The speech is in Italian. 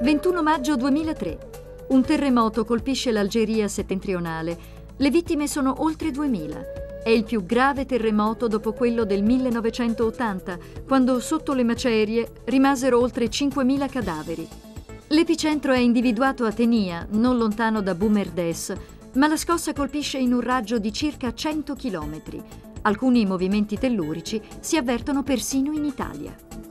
21 maggio 2003. Un terremoto colpisce l'Algeria settentrionale. Le vittime sono oltre 2000. È il più grave terremoto dopo quello del 1980, quando sotto le macerie rimasero oltre 5.000 cadaveri. L'epicentro è individuato a Tenia, non lontano da Boumerdès, ma la scossa colpisce in un raggio di circa 100 km. Alcuni movimenti tellurici si avvertono persino in Italia.